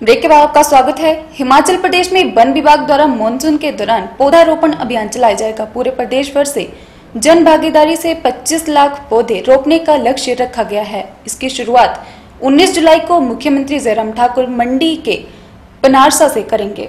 Break के बाद आपका स्वागत है। हिमाचल प्रदेश में वन विभाग द्वारा मानसून के दौरान पौधारोपण अभियान चलाया जाएगा। पूरे प्रदेश भर से जन भागीदारी से 25 लाख पौधे रोपने का लक्ष्य रखा गया है। इसकी शुरुआत 19 जुलाई को मुख्यमंत्री जयराम ठाकुर मंडी के पनारसा से करेंगे।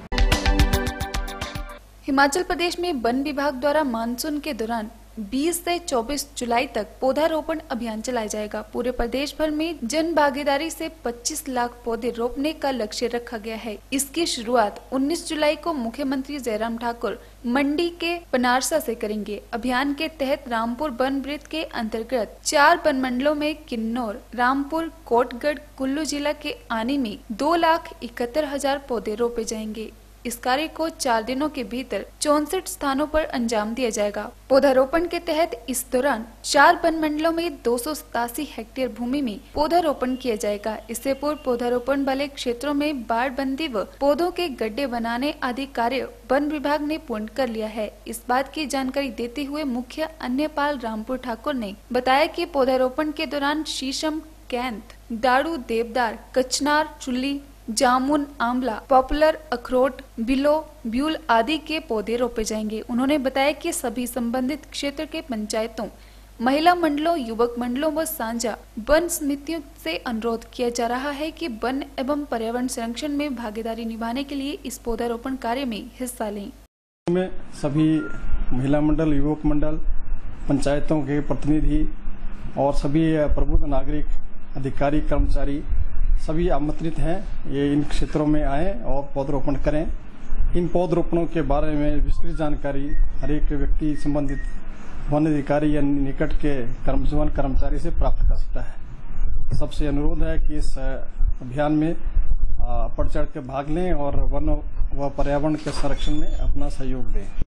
हिमाचल प्रदेश में वन विभाग द्वारा मानसून के दौरान 20 से 24 जुलाई तक पौधारोपण अभियान चलाया जाएगा। पूरे प्रदेश भर में जन भागीदारी से 25 लाख पौधे रोपने का लक्ष्य रखा गया है। इसकी शुरुआत 19 जुलाई को मुख्यमंत्री जयराम ठाकुर मंडी के पनारसा से करेंगे। अभियान के तहत रामपुर वन वृत्त के अंतर्गत 4 वन मंडलों में किन्नौर, रामपुर, कोटगढ़, कुल्लू जिला के आनी में 2,71,000 पौधे रोपे जाएंगे। इस कार्य को 4 दिनों के भीतर 64 स्थानों पर अंजाम दिया जाएगा। पौधारोपण के तहत इस दौरान 4 वन मंडलों में 287 हेक्टेयर भूमि में पौधारोपण किया जाएगा। इससे पूर्व पौधारोपण वाले क्षेत्रों में बाड़बंदी व पौधों के गड्ढे बनाने आदि कार्य वन विभाग ने पूर्ण कर लिया है। इस बात की जानकारी देते हुए मुख्य अन्यपाल रामपुर ठाकुर ने बताया कि पौधारोपण के दौरान शीशम, कैंथ, दारू, देवदार, कचनार, चुल्ली, जामुन, आंवला, पॉपुलर, अखरोट, बिलो, ब्यूल आदि के पौधे रोपे जाएंगे। उन्होंने बताया कि सभी संबंधित क्षेत्र के पंचायतों, महिला मंडलों, युवक मंडलों व साझा वन समितियों से अनुरोध किया जा रहा है कि वन एवं पर्यावरण संरक्षण में भागीदारी निभाने के लिए इस पौधारोपण कार्य में हिस्सा लें। में सभी महिला मंडल, युवक मंडल, पंचायतों के प्रतिनिधि और सभी प्रबुद्ध नागरिक, अधिकारी, कर्मचारी सभी आमंत्रित हैं। ये इन क्षेत्रों में आए और पौधरोपण करें। इन पौधरोपणों के बारे में विस्तृत जानकारी हर एक व्यक्ति संबंधित वन अधिकारी या निकट के वन कर्मचारी से प्राप्त कर सकता है। सबसे अनुरोध है कि इस अभियान में बढ़ चढ़ के भाग लें और वन व पर्यावरण के संरक्षण में अपना सहयोग दें।